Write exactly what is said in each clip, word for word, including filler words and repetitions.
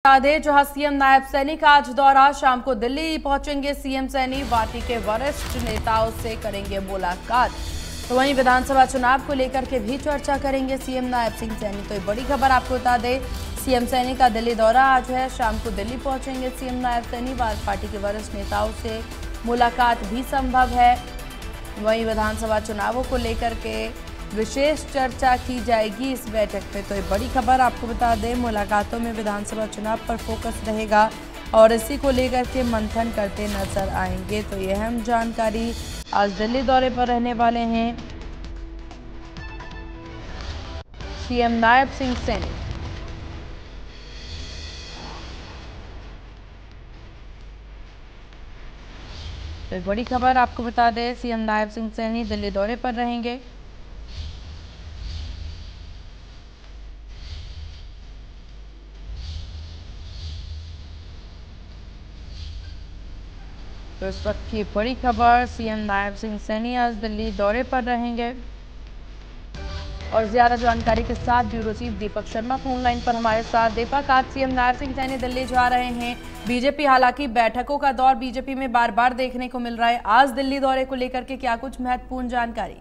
बता दें, जहां सीएम नायब सैनी का आज दौरा, शाम को दिल्ली पहुंचेंगे सीएम सैनी, पार्टी के वरिष्ठ नेताओं से करेंगे मुलाकात। तो वहीं विधानसभा चुनाव को लेकर के भी चर्चा करेंगे सीएम नायब सिंह सैनी। तो ये बड़ी खबर आपको बता दें, सीएम सैनी का दिल्ली दौरा आज है, शाम को दिल्ली पहुंचेंगे सीएम नायब सैनी, पार्टी के वरिष्ठ नेताओं से मुलाकात भी संभव है। वहीं विधानसभा चुनावों को लेकर के विशेष चर्चा की जाएगी इस बैठक में। तो ये बड़ी खबर आपको बता दें, मुलाकातों में विधानसभा चुनाव पर फोकस रहेगा और इसी को लेकर के मंथन करते नजर आएंगे। तो ये अहम जानकारी, आज दिल्ली दौरे पर रहने वाले हैं सीएम नायब सिंह सैनी। तो बड़ी खबर आपको बता दें, सीएम नायब सिंह सैनी दिल्ली दौरे पर रहेंगे। तो इस वक्त की बड़ी खबर, सीएम नायब सिंह सैनी आज दिल्ली दौरे पर रहेंगे। और ज्यादा जानकारी के साथ bureau chief Deepak Sharma phone line पर हमारे साथ। दीपक, आज सीएम नायब सिंह सैनी दिल्ली जा रहे हैं। बीजेपी हालांकि बैठकों का दौर बीजेपी में बार बार देखने को मिल रहा है, आज दिल्ली दौरे को लेकर के क्या कुछ महत्वपूर्ण जानकारी?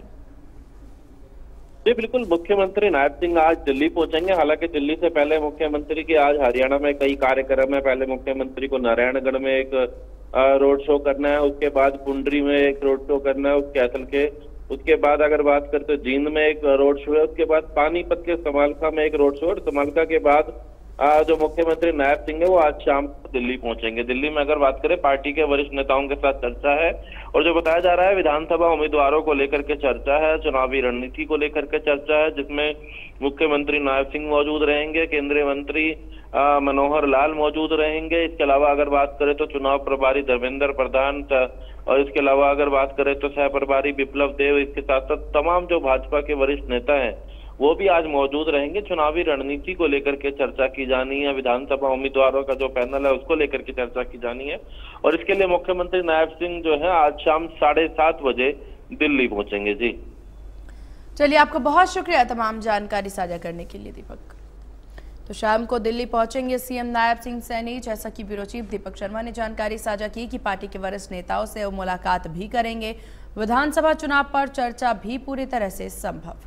जी बिल्कुल, मुख्यमंत्री नायब सिंह आज दिल्ली पहुंचेंगे। हालांकि दिल्ली से पहले मुख्यमंत्री की आज हरियाणा में कई कार्यक्रम है। पहले मुख्यमंत्री को नारायणगढ़ में एक रोड शो करना है, उसके बाद कुंडरी में एक रोड शो करना है, उसके असल के उसके बाद अगर बात करते तो जींद में एक रोड शो है, उसके बाद पानीपत के समालखा में एक रोड शो है। समालखा के बाद जो मुख्यमंत्री नायब सिंह है वो आज शाम को दिल्ली पहुंचेंगे। दिल्ली में अगर बात करें, पार्टी के वरिष्ठ नेताओं के साथ चर्चा है और जो बताया जा रहा है विधानसभा उम्मीदवारों को लेकर के चर्चा है, चुनावी रणनीति को लेकर के चर्चा है, जिसमें मुख्यमंत्री नायब सिंह मौजूद रहेंगे, केंद्रीय मंत्री आ, मनोहर लाल मौजूद रहेंगे। इसके अलावा अगर बात करें तो चुनाव प्रभारी धर्मेंद्र प्रधान, और इसके अलावा अगर बात करें तो सह प्रभारी विप्लव देव, इसके साथ साथ तमाम जो भाजपा के वरिष्ठ नेता हैं वो भी आज मौजूद रहेंगे। चुनावी रणनीति को लेकर के चर्चा की जानी है, विधानसभा उम्मीदवारों का जो पैनल है उसको लेकर के चर्चा की जानी है और इसके लिए मुख्यमंत्री नायब सिंह जो है आज शाम साढ़े सात बजे दिल्ली पहुंचेंगे। जी चलिए, आपका बहुत शुक्रिया तमाम जानकारी साझा करने के लिए दीपक। तो शाम को दिल्ली पहुंचेंगे सीएम नायब सिंह सैनी, जैसा कि ब्यूरो चीफ दीपक शर्मा ने जानकारी साझा की कि पार्टी के वरिष्ठ नेताओं से वो मुलाकात भी करेंगे। विधानसभा चुनाव पर चर्चा भी पूरी तरह से संभव।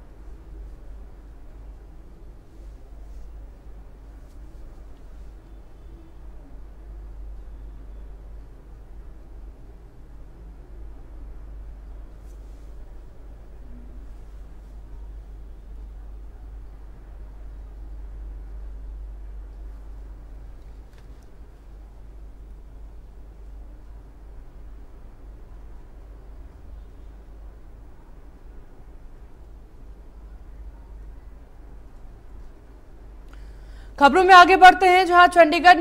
खबरों में आगे बढ़ते हैं, जहां चंडीगढ़